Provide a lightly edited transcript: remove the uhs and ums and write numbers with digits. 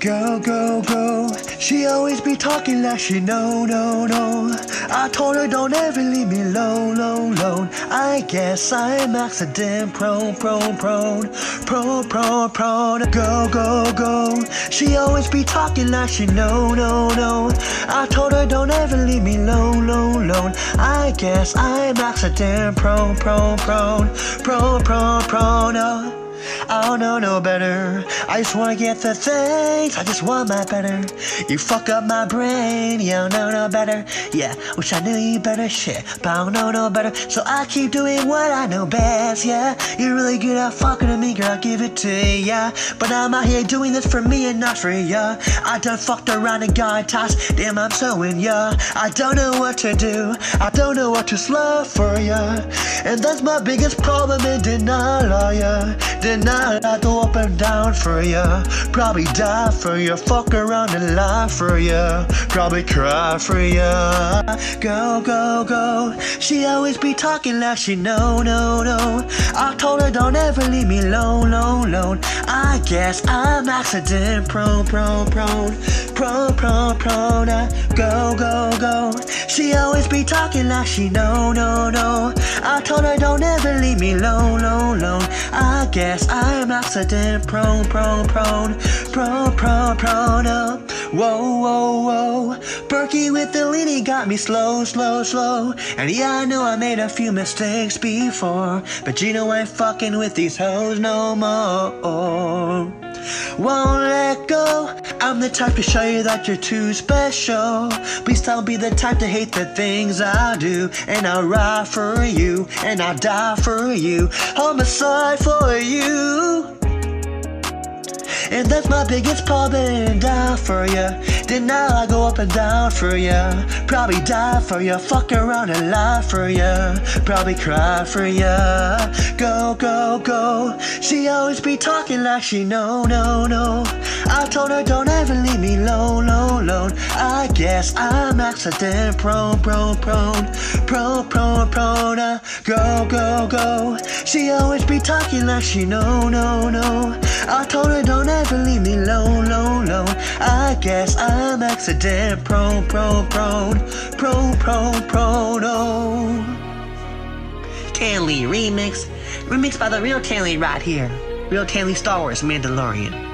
Go, go, go. She always be talking like she know. I told her don't ever leave me alone. I guess I'm accident prone. Go, go, go. She always be talking like she know. I told her don't ever leave me alone. I guess I'm accident prone. I don't know no better. I just wanna get the things. I just want my better. You fuck up my brain. You don't know no better. Yeah, wish I knew you better. Shit, but I don't know no better. So I keep doing what I know best. Yeah, you're really good at fucking to me, girl. I'll give it to you. Yeah, but I'm out here doing this for me and not for ya. I done fucked around and got tossed. Damn, I'm so in ya. I don't know what to do. I don't know what to slow for ya. And that's my biggest problem in denial, yeah. Denial, I go up and down for ya. Probably die for ya. Fuck around and lie for ya. Probably cry for ya. Go, go, go. She always be talking like she know. I told her don't ever leave me alone. I guess I'm accident prone. Go, go, go. She always be talking like she know. I told her don't ever leave me alone. I guess I'm accident prone. Whoa. Berkey with the lean, he got me slow. And yeah, I know I made a few mistakes before, but you know I ain't fucking with these hoes no more. Won't let go. I'm the type to show you that you're too special. Please don't be the type to hate the things I do. And I'll ride for you, and I'll die for you. Homicide for you. And that's my biggest problem, die for ya. Then now I go up and down for ya. Probably die for ya, fuck around and lie for ya. Probably cry for ya. Go, go, go. She always be talking like she know. I told her don't ever leave me alone. I guess I'm accident prone. Go, go, go. She always be talking like she know. I told her don't ever leave me alone. I guess I'm accident prone. Tan Lee remix by the real Tan Lee right here. Real Tan Lee Star Wars Mandalorian.